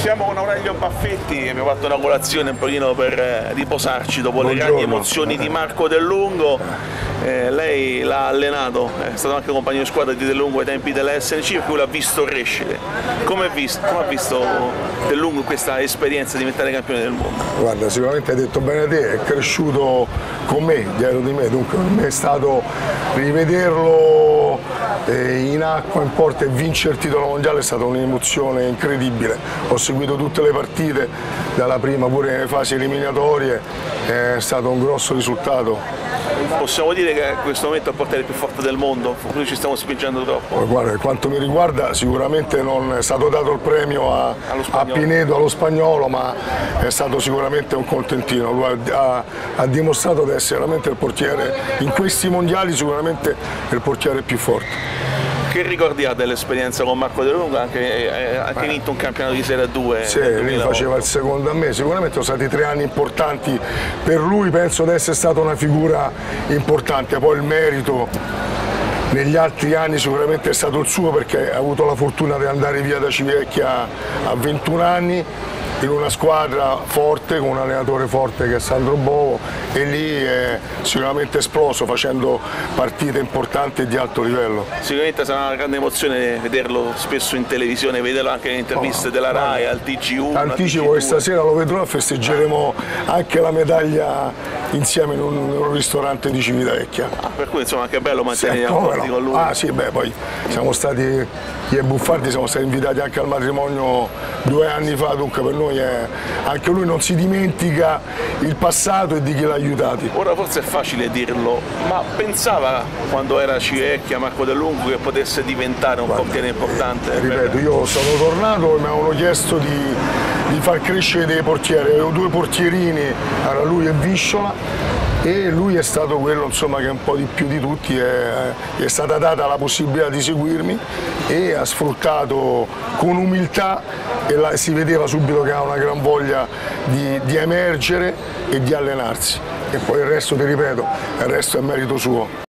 Siamo con Aurelio Baffetti, abbiamo fatto una colazione un pochino per riposarci dopo le grandi emozioni di Marco Del Lungo. Lei l'ha allenato, è stato anche compagno di squadra di Del Lungo ai tempi dell'SNC, per cui l'ha visto crescere. Come ha visto Del Lungo questa esperienza di diventare campione del mondo? Guarda, sicuramente hai detto bene te, è cresciuto con me, dietro di me, dunque per me è stato rivederlo in acqua, in porta e vincere il titolo mondiale è stata un'emozione incredibile. Ho seguito tutte le partite, dalla prima pure nelle fasi eliminatorie, è stato un grosso risultato. Possiamo dire che in questo momento è il portiere più forte del mondo, noi ci stiamo spingendo troppo. Guarda, per quanto mi riguarda sicuramente non è stato dato il premio a Pinedo, allo Spagnolo, ma è stato sicuramente un contentino. Lui ha dimostrato di essere veramente il portiere, in questi mondiali sicuramente il portiere più forte. Che ricordi ha dell'esperienza con Marco Del Lungo, anche vinto un campionato di Serie 2? Sì, lui faceva il secondo a me, sicuramente sono stati 3 anni importanti per lui, penso di essere stata una figura importante, poi il merito negli altri anni sicuramente è stato il suo perché ha avuto la fortuna di andare via da Civicchia a 21 anni in una squadra forte, con un allenatore forte che è Sandro Bovo, e lì è sicuramente esploso facendo partite importanti e di alto livello. Sicuramente sarà una grande emozione vederlo spesso in televisione, vederlo anche in interviste della RAI, al TG1. Anticipo che stasera lo vedrò e festeggeremo anche la medaglia insieme in un ristorante di Civitavecchia. Per cui insomma anche bello mantenere i rapporti con lui. Ah sì, beh, poi siamo stati, io e Buffardi siamo stati invitati anche al matrimonio 2 anni fa, dunque per noi anche lui non si dimentica il passato e di chi l'ha aiutati. Ora forse è facile dirlo, ma pensava quando era a Civicchia Marco Del Lungo che potesse diventare un portiere importante? Ripeto, io sono tornato e mi avevano chiesto di far crescere dei portieri, avevo 2 portierini, era lui e Visciola, e lui è stato quello insomma, che un po' di più di tutti gli è stata data la possibilità di seguirmi e ha sfruttato con umiltà e si vedeva subito che ha una gran voglia di emergere e di allenarsi, e poi il resto, ti ripeto, il resto è merito suo.